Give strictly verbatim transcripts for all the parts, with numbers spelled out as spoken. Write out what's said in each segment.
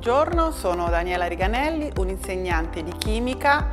Buongiorno, sono Daniela Riganelli, un'insegnante di chimica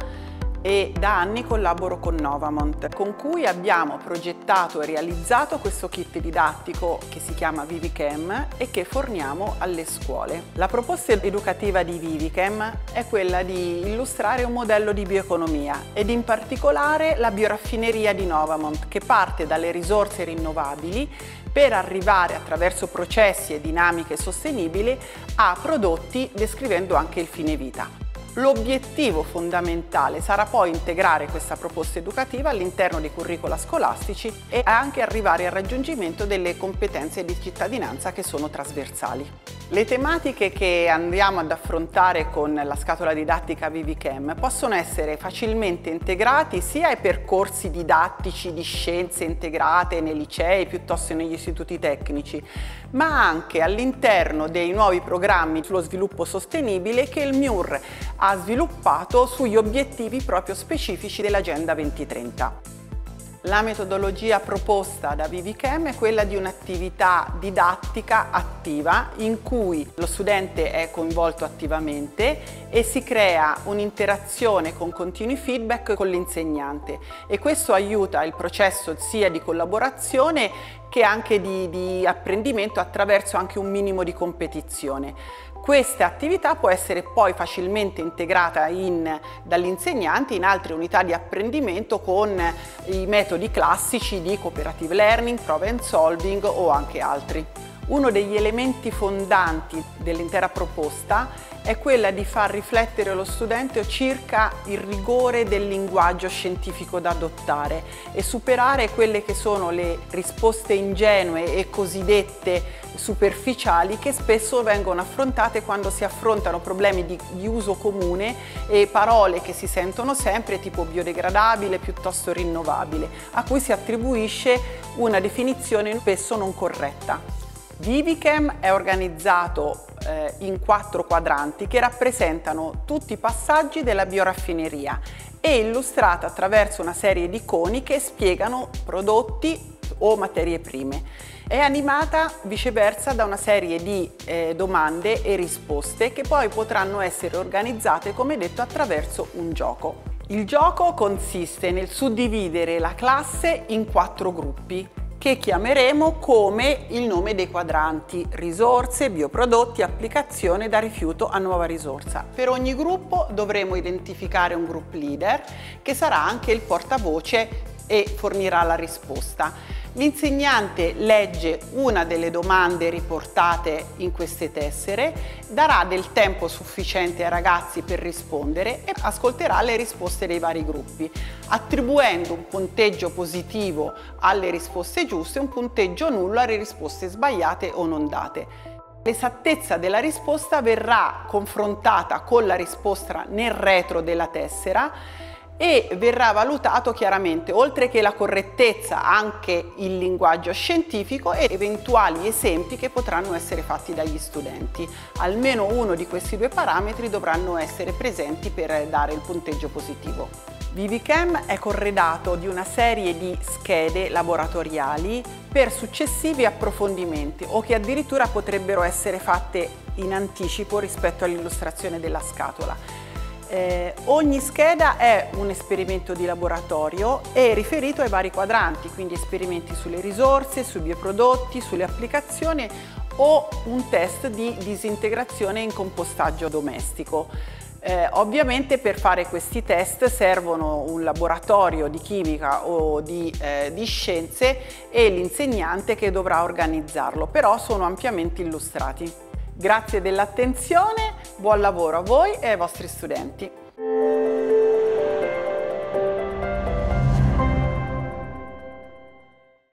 e da anni collaboro con Novamont, con cui abbiamo progettato e realizzato questo kit didattico che si chiama Vivichem e che forniamo alle scuole. La proposta educativa di Vivichem è quella di illustrare un modello di bioeconomia ed in particolare la bioraffineria di Novamont, che parte dalle risorse rinnovabili per arrivare attraverso processi e dinamiche sostenibili a prodotti descrivendo anche il fine vita. L'obiettivo fondamentale sarà poi integrare questa proposta educativa all'interno dei curricula scolastici e anche arrivare al raggiungimento delle competenze di cittadinanza che sono trasversali. Le tematiche che andiamo ad affrontare con la scatola didattica Vivichem possono essere facilmente integrati sia ai percorsi didattici di scienze integrate nei licei piuttosto che negli istituti tecnici, ma anche all'interno dei nuovi programmi sullo sviluppo sostenibile che il M I U R ha sviluppato sugli obiettivi proprio specifici dell'Agenda duemilatrenta. La metodologia proposta da Vivichem è quella di un'attività didattica attiva in cui lo studente è coinvolto attivamente e si crea un'interazione con continui feedback con l'insegnante e questo aiuta il processo sia di collaborazione che anche di, di apprendimento attraverso anche un minimo di competizione. Questa attività può essere poi facilmente integrata dagli insegnanti in altre unità di apprendimento con i metodi classici di cooperative learning, problem solving o anche altri. Uno degli elementi fondanti dell'intera proposta è quella di far riflettere lo studente circa il rigore del linguaggio scientifico da adottare e superare quelle che sono le risposte ingenue e cosiddette superficiali che spesso vengono affrontate quando si affrontano problemi di, di uso comune e parole che si sentono sempre tipo biodegradabile piuttosto rinnovabile, a cui si attribuisce una definizione spesso non corretta. Vivichem è organizzato eh, in quattro quadranti che rappresentano tutti i passaggi della bioraffineria e illustrata attraverso una serie di iconi che spiegano prodotti o materie prime. È animata viceversa da una serie di eh, domande e risposte che poi potranno essere organizzate, come detto, attraverso un gioco. Il gioco consiste nel suddividere la classe in quattro gruppi che chiameremo come il nome dei quadranti: risorse, bioprodotti, applicazione, da rifiuto a nuova risorsa. Per ogni gruppo dovremo identificare un group leader che sarà anche il portavoce e fornirà la risposta. L'insegnante legge una delle domande riportate in queste tessere, darà del tempo sufficiente ai ragazzi per rispondere e ascolterà le risposte dei vari gruppi, attribuendo un punteggio positivo alle risposte giuste e un punteggio nullo alle risposte sbagliate o non date. L'esattezza della risposta verrà confrontata con la risposta nel retro della tessera e verrà valutato chiaramente, oltre che la correttezza, anche il linguaggio scientifico e eventuali esempi che potranno essere fatti dagli studenti. Almeno uno di questi due parametri dovranno essere presenti per dare il punteggio positivo. Vivichem è corredato di una serie di schede laboratoriali per successivi approfondimenti o che addirittura potrebbero essere fatte in anticipo rispetto all'illustrazione della scatola. Eh, ogni scheda è un esperimento di laboratorio e riferito ai vari quadranti, quindi esperimenti sulle risorse, sui bioprodotti, sulle applicazioni o un test di disintegrazione in compostaggio domestico. Eh, ovviamente per fare questi test servono un laboratorio di chimica o di, eh, di scienze e l'insegnante che dovrà organizzarlo, però sono ampiamente illustrati. Grazie dell'attenzione, buon lavoro a voi e ai vostri studenti.